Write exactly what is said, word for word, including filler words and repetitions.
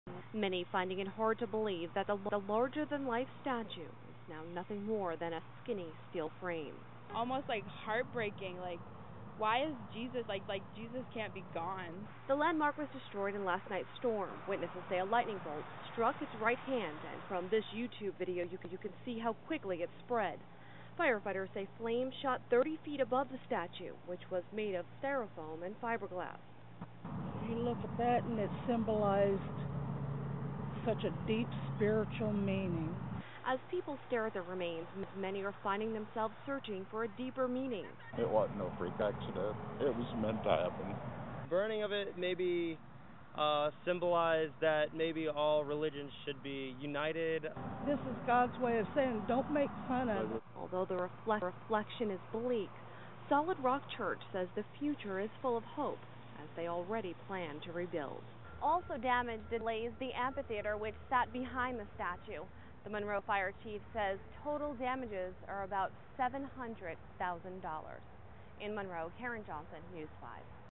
Many finding it hard to believe that the, the larger-than-life statue is now nothing more than a skinny steel frame. Almost like heartbreaking, like why is Jesus, like, like Jesus can't be gone. The landmark was destroyed in last night's storm. Witnesses say a lightning bolt struck its right hand, and from this YouTube video you can, you can see how quickly it spread. Firefighters say flames shot thirty feet above the statue, which was made of styrofoam and fiberglass. You look at that and it symbolized such a deep spiritual meaning. As people stare at the remains, many are finding themselves searching for a deeper meaning. It wasn't no freak accident. It was meant to happen. Burning of it maybe uh, symbolized that maybe all religions should be united. This is God's way of saying, don't make fun of it. Although the reflect reflection is bleak, Solid Rock Church says the future is full of hope, as they already plan to rebuild. Also damaged delays the amphitheater which sat behind the statue. The Monroe Fire Chief says total damages are about seven hundred thousand dollars. In Monroe, Karen Johnson, News five.